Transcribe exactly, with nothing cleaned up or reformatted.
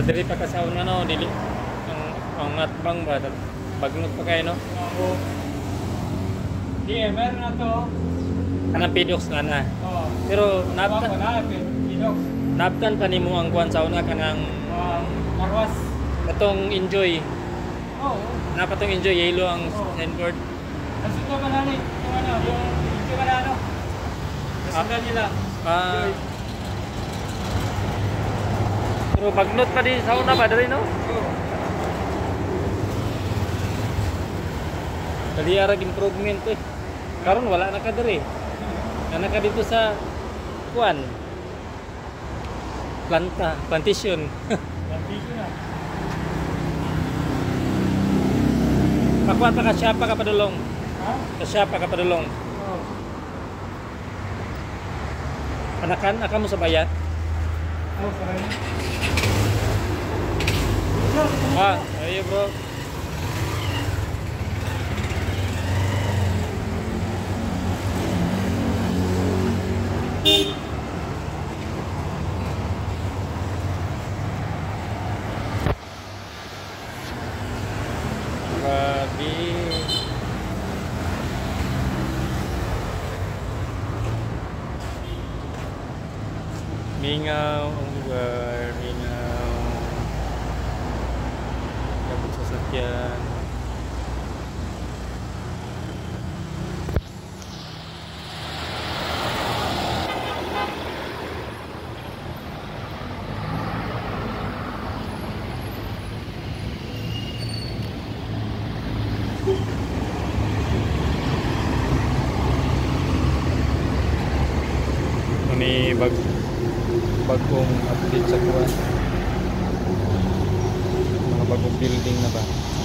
diri pa ka sa una no dili ang ang atbang ba bagnot pa kayo no. Oo. Di, eh, meron na to. Kanang pidox na na. Oo. Pero Wala napkan ko na, pinok. napkan pa nimo ang kuan sa una kanang Um, Marwas. katong enjoy. Oo. Napatong enjoy yellow ang Oo. signboard. Nasundan ba na ni? Yung ano, yung yung ba na ano? Nasundan nila. Ah, Yung- pero bagnot pa di sa una ba diri no? Oo. Dali arag improvement eh. Karon wala na ka diri. Na ka dito sa kuan. Planta, plantation. Nandito na. Pakuan pa ka siya pa ka padulong. Ha? Ka siya pa ka padulong. Oo. Anakan aka mo sa bayan. Oo, sarili. Ah, ayo bro. Grabe. Mingaw ang lugar, mingaw. Kabut sasakyan. Ini bag bagong update sa kuwan. Mga bagong building na ba?